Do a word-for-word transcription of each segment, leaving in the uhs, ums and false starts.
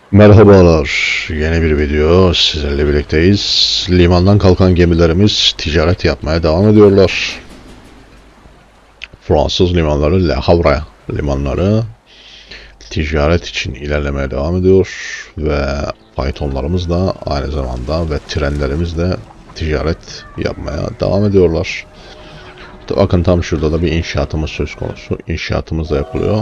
Merhabalar, yeni bir video sizlerle birlikteyiz. Limandan kalkan gemilerimiz ticaret yapmaya devam ediyorlar. Fransız limanları, Le Havre limanları ticaret için ilerlemeye devam ediyor ve faytonlarımız da aynı zamanda ve trenlerimiz de ticaret yapmaya devam ediyorlar. Bakın tam şurada da bir inşaatımız söz konusu. İnşaatımız da yapılıyor.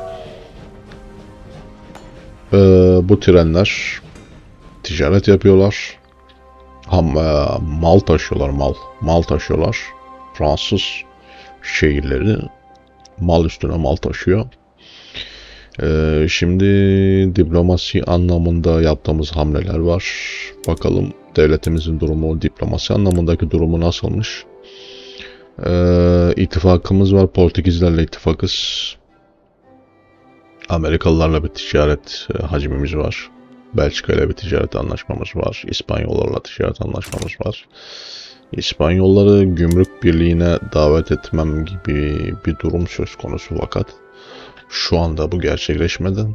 Ee, bu trenler ticaret yapıyorlar. Ham, e, mal taşıyorlar mal. Mal taşıyorlar. Fransız şehirleri mal üstüne mal taşıyor. Ee, şimdi diplomasi anlamında yaptığımız hamleler var. Bakalım devletimizin durumu, diplomasi anlamındaki durumu nasılmış? Ee, ittifakımız var. Portekizlerle ittifakız. Amerikalılarla bir ticaret e, hacmimiz var. Belçika ile bir ticaret anlaşmamız var. İspanyollarla ticaret anlaşmamız var. İspanyolları gümrük birliğine davet etmem gibi bir durum söz konusu fakat şu anda bu gerçekleşmedi.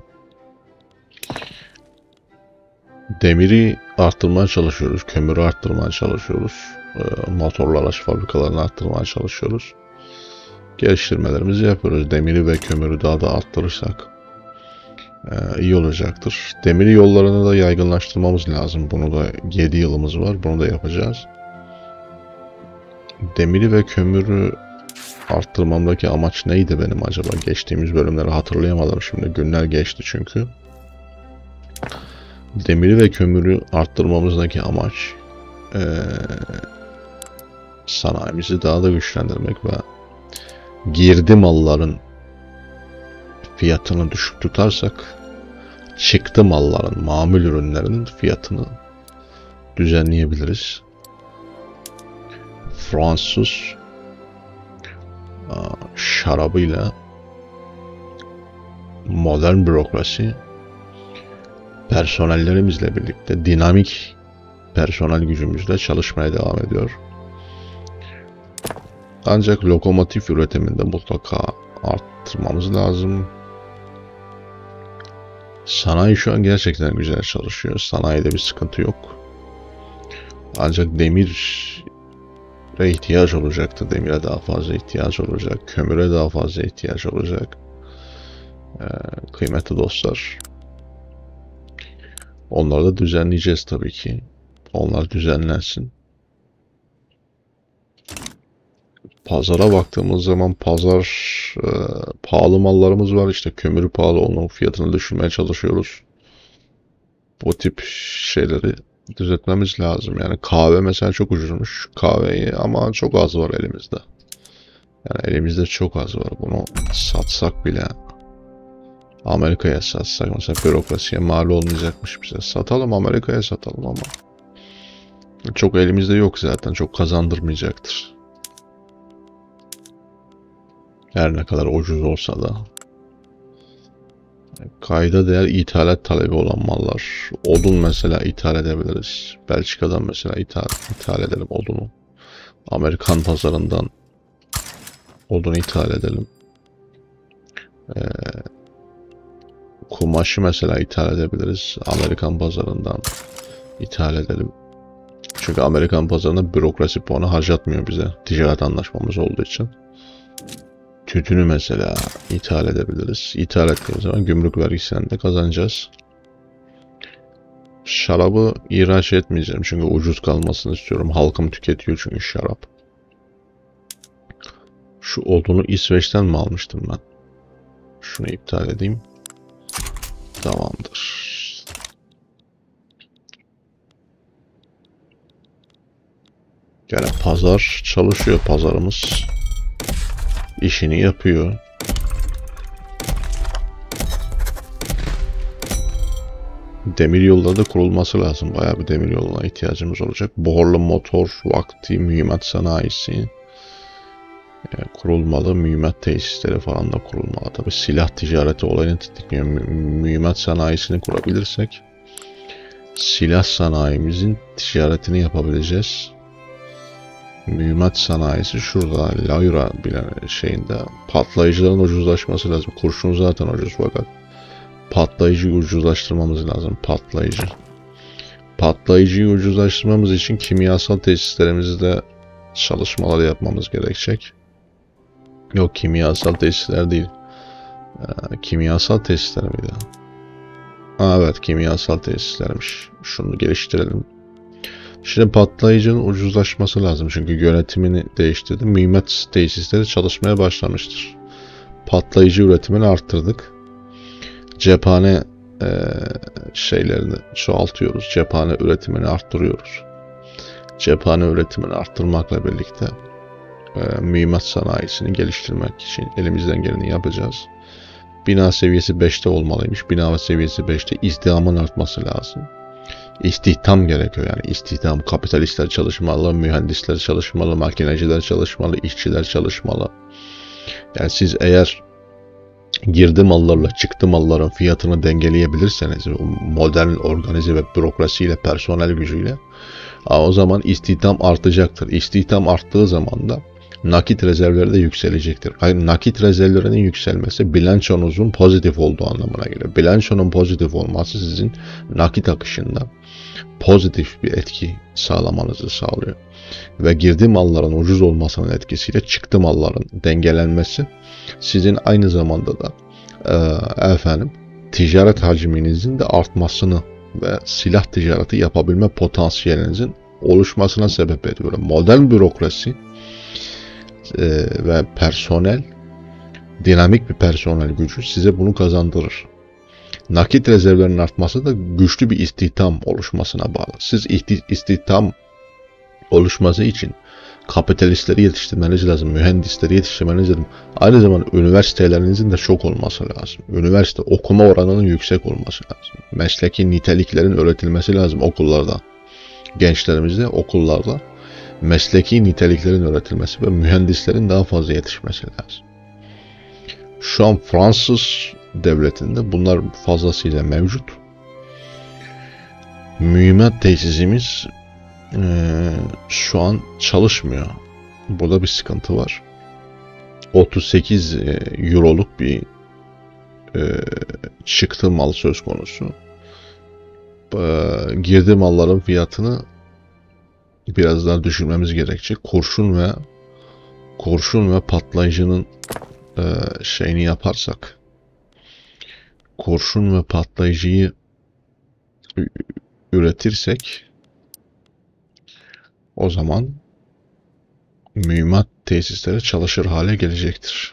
Demiri arttırmaya çalışıyoruz, kömürü arttırmaya çalışıyoruz, motorlu araç fabrikalarını arttırmaya çalışıyoruz. Geliştirmelerimizi yapıyoruz. Demiri ve kömürü daha da arttırırsak iyi olacaktır. Demir yollarını da yaygınlaştırmamız lazım. Bunu da yedi yılımız var. Bunu da yapacağız. Demiri ve kömürü arttırmamdaki amaç neydi benim acaba? Geçtiğimiz bölümleri hatırlayamadım şimdi. Günler geçti çünkü. Demiri ve kömürü arttırmamızdaki amaç ee, sanayimizi daha da güçlendirmek ve girdi malların fiyatını düşük tutarsak çıktı malların, mamul ürünlerin fiyatını düzenleyebiliriz. Fransız şarabıyla modern bürokrasi personellerimizle birlikte dinamik personel gücümüzle çalışmaya devam ediyor. Ancak lokomotif üretiminde mutlaka arttırmamız lazım. Sanayi şu an gerçekten güzel çalışıyor. Sanayide bir sıkıntı yok. Ancak demire ihtiyaç olacaktı. Demire daha fazla ihtiyaç olacak. Kömüre daha fazla ihtiyaç olacak. Ee, kıymetli dostlar. Onları da düzenleyeceğiz tabii ki. Onlar düzenlensin. Pazara baktığımız zaman pazar e, pahalı mallarımız var. İşte kömürü pahalı, onun fiyatını düşürmeye çalışıyoruz. Bu tip şeyleri düzeltmemiz lazım. Yani kahve mesela çok ucuzmuş. Kahveyi ama çok az var elimizde. Yani elimizde çok az var. Bunu satsak bile Amerika'ya satsak mesela bürokrasiye mal olmayacakmış bize. Satalım, Amerika'ya satalım ama çok elimizde yok zaten. Çok kazandırmayacaktır. Her ne kadar ucuz olsa da. Kayda değer ithalat talebi olan mallar. Odun mesela ithal edebiliriz. Belçika'dan mesela ithal, ithal edelim odunu. Amerikan pazarından odun ithal edelim. Ee, kumaşı mesela ithal edebiliriz. Amerikan pazarından ithal edelim. Çünkü Amerikan pazarında bürokrasi puanı harcatmıyor bize. Ticaret anlaşmamız olduğu için. Tütünü mesela ithal edebiliriz. İthal ettiğimiz zaman gümrük vergisinden de kazanacağız. Şarabı ihraç etmeyeceğim çünkü ucuz kalmasını istiyorum. Halkım tüketiyor çünkü şarap. Şu odunu İsveç'ten mi almıştım ben? Şunu iptal edeyim. Tamamdır. Yani pazar çalışıyor, pazarımız işini yapıyor. Demir yolları da kurulması lazım. Bayağı bir demir yoluna ihtiyacımız olacak. Buharlı motor, vakti, mühimmat sanayisi yani kurulmalı. Mühimmat tesisleri falan da kurulmalı. Tabi silah ticareti olayını tetikliyor. Mü mühimmat sanayisini kurabilirsek silah sanayimizin ticaretini yapabileceğiz. Mühimmat sanayisi şurada. Layura bilen şeyinde. Patlayıcıların ucuzlaşması lazım. Kurşun zaten ucuz fakat patlayıcıyı ucuzlaştırmamız lazım. Patlayıcı. Patlayıcıyı ucuzlaştırmamız için kimyasal tesislerimizde çalışmalar yapmamız gerekecek. Yok, kimyasal tesisler değil. Ee, kimyasal tesisler miydi? Aa, evet, kimyasal tesislermiş. Şunu geliştirelim. Şimdi patlayıcının ucuzlaşması lazım çünkü yönetimini değiştirdi. Mühimmat tesisleri çalışmaya başlamıştır. Patlayıcı üretimini arttırdık. Cephane e, şeylerini çoğaltıyoruz. Cephane üretimini arttırıyoruz. Cephane üretimini arttırmakla birlikte e, mühimmat sanayisini geliştirmek için elimizden geleni yapacağız. Bina seviyesi beşte olmalıymış. Bina seviyesi beşte istihdamın artması lazım. İstihdam gerekiyor yani. İstihdam, kapitalistler çalışmalı, mühendisler çalışmalı, makineciler çalışmalı, işçiler çalışmalı. Yani siz eğer girdi mallarla çıktı malların fiyatını dengeleyebilirseniz modern organize ve bürokrasiyle, personel gücüyle, o zaman istihdam artacaktır. İstihdam arttığı zaman da nakit rezervleri de yükselecektir. Hayır, nakit rezervlerinin yükselmesi bilançonuzun pozitif olduğu anlamına geliyor. Bilançonun pozitif olması sizin nakit akışında pozitif bir etki sağlamanızı sağlıyor. Ve girdi malların ucuz olmasının etkisiyle çıktı malların dengelenmesi sizin aynı zamanda da e, efendim ticaret hacminizin de artmasını ve silah ticareti yapabilme potansiyelinizin oluşmasına sebep ediyor. Modern bürokrasi e, ve personel, dinamik bir personel gücü size bunu kazandırır. Nakit rezervlerinin artması da güçlü bir istihdam oluşmasına bağlı. Siz istihdam oluşması için kapitalistleri yetiştirmeniz lazım, mühendisleri yetiştirmeniz lazım. Aynı zamanda üniversitelerinizin de çok olması lazım. Üniversite okuma oranının yüksek olması lazım. Mesleki niteliklerin öğretilmesi lazım okullarda. Gençlerimizde okullarda mesleki niteliklerin öğretilmesi ve mühendislerin daha fazla yetişmesi lazım. Şu an Fransız devletinde bunlar fazlasıyla mevcut. Mühimmat tesisimiz Ee, şu an çalışmıyor. Burada bir sıkıntı var. otuz sekiz euroluk bir e, çıktı mal söz konusu. Ee, girdi malların fiyatını biraz daha düşürmemiz gerekecek. Kurşun ve kurşun ve patlayıcının e, şeyini yaparsak, kurşun ve patlayıcıyı üretirsek, o zaman mühimmat tesisleri çalışır hale gelecektir.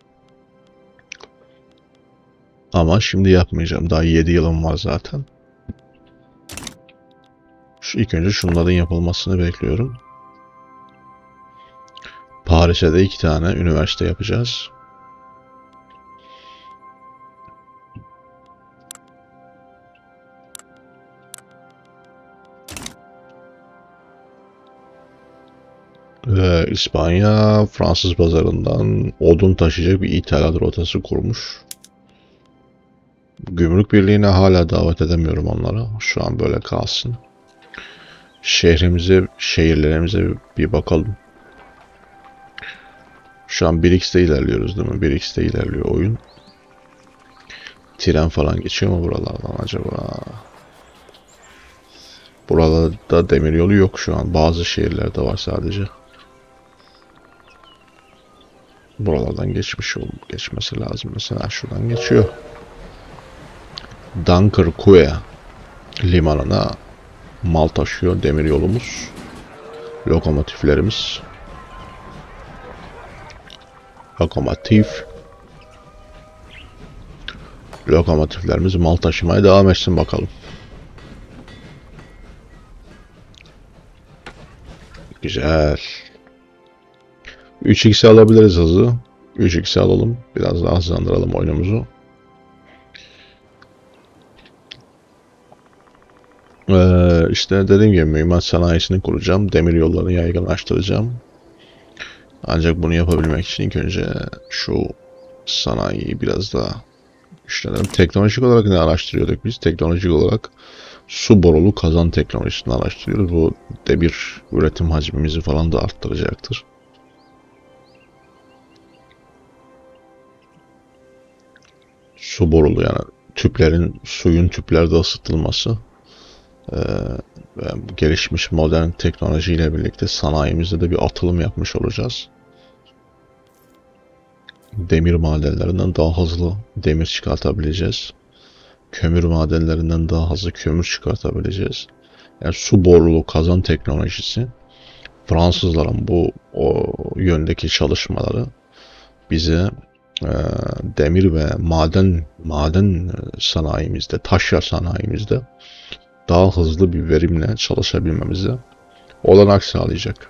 Ama şimdi yapmayacağım. Daha yedi yılım var zaten. Şu ilk önce şunların yapılmasını bekliyorum. Paris'e de iki tane üniversite yapacağız. Ve İspanya Fransız pazarından odun taşıyacak bir ithalat rotası kurmuş. Gümrük Birliği'ne hala davet edemiyorum onlara. Şu an böyle kalsın. Şehrimize, şehirlerimize bir bakalım. Şu an bir x'te ilerliyoruz değil mi? bir x'te ilerliyor oyun. Tren falan geçiyor mu buralardan acaba? Buralarda demiryolu yok şu an. Bazı şehirlerde var sadece. Buralardan geçmiş ol, geçmesi lazım. Mesela şuradan geçiyor. Dunkerque limanına mal taşıyor demiryolumuz. Lokomotiflerimiz. Lokomotif. Lokomotiflerimiz mal taşımaya devam etsin bakalım. Güzel. üç x alabiliriz hızı. üç x alalım. Biraz daha hızlandıralım oyunumuzu. Ee, işte dediğim gibi mühimmat sanayisini kuracağım. Demir yollarını yaygınlaştıracağım. Ancak bunu yapabilmek için ilk önce şu sanayiyi biraz daha güçlendirelim. Teknolojik olarak ne araştırıyorduk biz? Teknolojik olarak su borulu kazan teknolojisini araştırıyoruz. Bu demir üretim hacmimizi falan da arttıracaktır. Su borulu yani tüplerin, suyun tüplerde ısıtılması e, ve gelişmiş modern teknolojiyle birlikte sanayimizde de bir atılım yapmış olacağız. Demir madenlerinden daha hızlı demir çıkartabileceğiz. Kömür madenlerinden daha hızlı kömür çıkartabileceğiz. Yani su borulu kazan teknolojisi, Fransızların bu o yöndeki çalışmaları bize e, demir ve maden maden sanayimizde, taşra sanayimizde daha hızlı bir verimle çalışabilmemize olanak sağlayacak.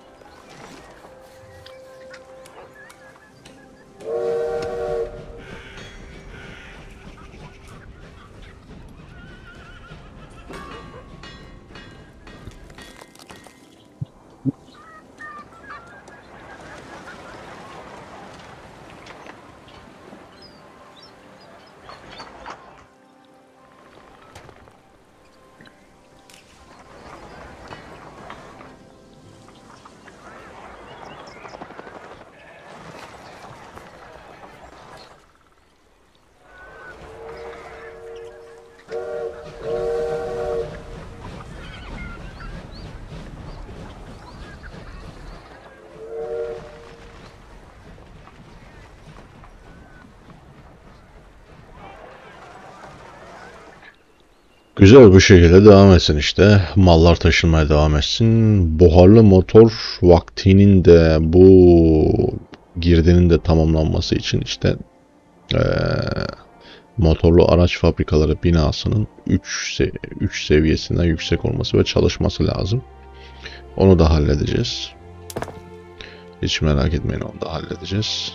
Güzel bu şekilde devam etsin işte. Mallar taşınmaya devam etsin. Buharlı motor vaktinin de bu girdinin de tamamlanması için işte eee, motorlu araç fabrikaları binasının üç se üç seviyesinden yüksek olması ve çalışması lazım. Onu da halledeceğiz. Hiç merak etmeyin, onu da halledeceğiz.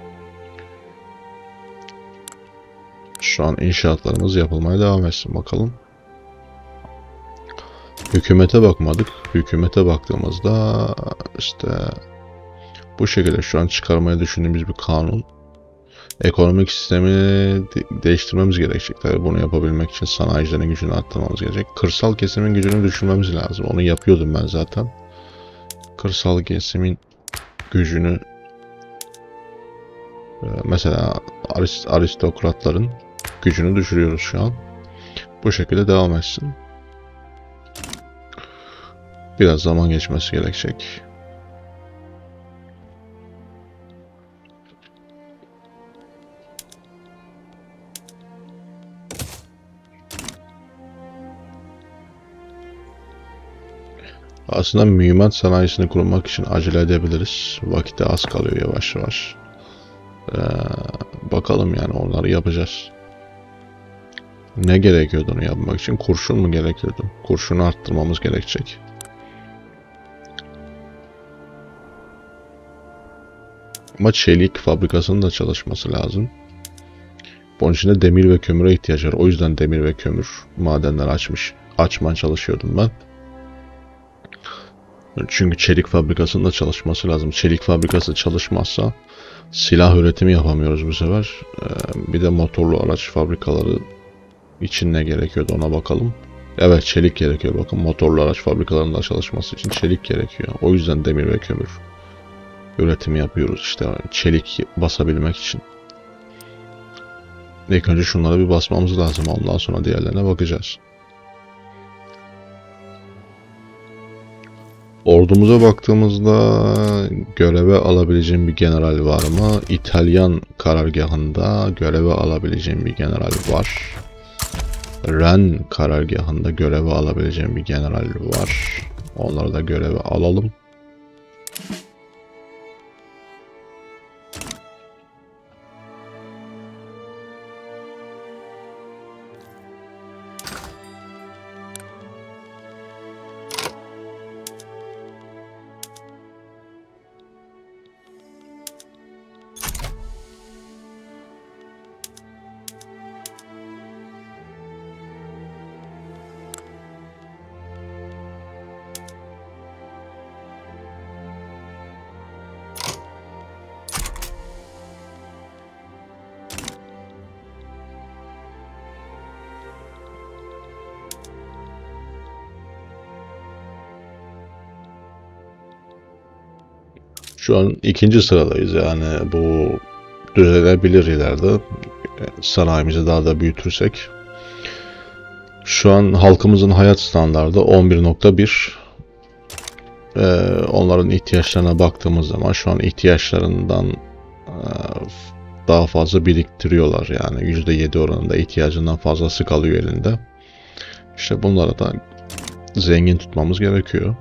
Şu an inşaatlarımız yapılmaya devam etsin bakalım. Hükümete bakmadık. Hükümete baktığımızda işte bu şekilde şu an çıkarmaya düşündüğümüz bir kanun. Ekonomik sistemi de değiştirmemiz gerekecek. Tabii bunu yapabilmek için sanayicilerin gücünü arttırmamız gerekecek. Kırsal kesimin gücünü düşürmemiz lazım. Onu yapıyordum ben zaten. Kırsal kesimin gücünü mesela arist aristokratların gücünü düşürüyoruz şu an. Bu şekilde devam etsin. Biraz zaman geçmesi gerekecek. Aslında mühimmat sanayisini kurmak için acele edebiliriz. Vakit az kalıyor yavaş yavaş. Ee, bakalım yani onları yapacağız. Ne gerekiyordu onu yapmak için? Kurşun mu gerekiyordu? Kurşunu arttırmamız gerekecek. Ama çelik fabrikasının da çalışması lazım. Bunun için de demir ve kömüre ihtiyaç var. O yüzden demir ve kömür madenleri açmış. Açmaya çalışıyordum ben. Çünkü çelik fabrikasının da çalışması lazım. Çelik fabrikası çalışmazsa silah üretimi yapamıyoruz bu sefer. Ee, bir de motorlu araç fabrikaları için ne gerekiyordu ona bakalım. Evet, çelik gerekiyor. Bakın, motorlu araç fabrikalarında çalışması için çelik gerekiyor. O yüzden demir ve kömür üretimi yapıyoruz işte, çelik basabilmek için. İlk önce şunlara bir basmamız lazım. Ondan sonra diğerlerine bakacağız. Ordumuza baktığımızda göreve alabileceğim bir general var mı? İtalyan karargahında göreve alabileceğim bir general var. Ren karargahında göreve alabileceğim bir general var. Onları da göreve alalım. Şu an ikinci sıradayız, yani bu düzelebilir ileride. sanayimizi daha da büyütürsek. Şu an halkımızın hayat standardı on bir nokta bir. Ee, onların ihtiyaçlarına baktığımız zaman şu an ihtiyaçlarından e, daha fazla biriktiriyorlar. Yani yüzde yedi oranında ihtiyacından fazlası kalıyor elinde. İşte bunları da zengin tutmamız gerekiyor.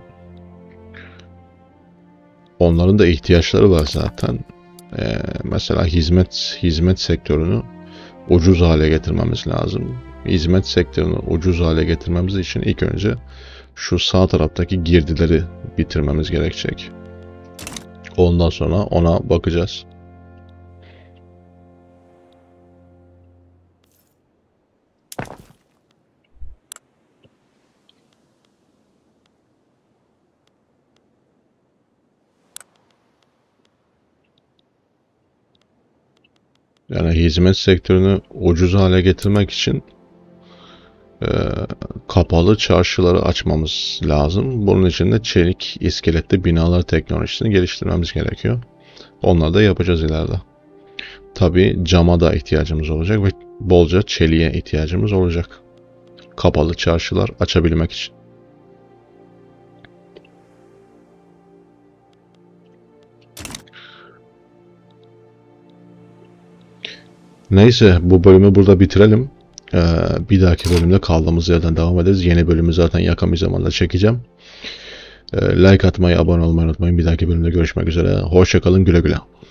Onların da ihtiyaçları var zaten. Ee, mesela hizmet hizmet sektörünü ucuz hale getirmemiz lazım. Hizmet sektörünü ucuz hale getirmemiz için ilk önce şu sağ taraftaki girdileri bitirmemiz gerekecek. Ondan sonra ona bakacağız. Yani hizmet sektörünü ucuz hale getirmek için e, kapalı çarşıları açmamız lazım. Bunun için de çelik iskeletli binalar teknolojisini geliştirmemiz gerekiyor. Onları da yapacağız ileride. Tabii cama da ihtiyacımız olacak ve bolca çeliğe ihtiyacımız olacak. Kapalı çarşılar açabilmek için. Neyse, bu bölümü burada bitirelim. Ee, bir dahaki bölümde kaldığımız yerden devam ederiz. Yeni bölümü zaten yakın bir zamanda çekeceğim. Ee, like atmayı, abone olmayı unutmayın. Bir dahaki bölümde görüşmek üzere. Hoşça kalın, güle güle.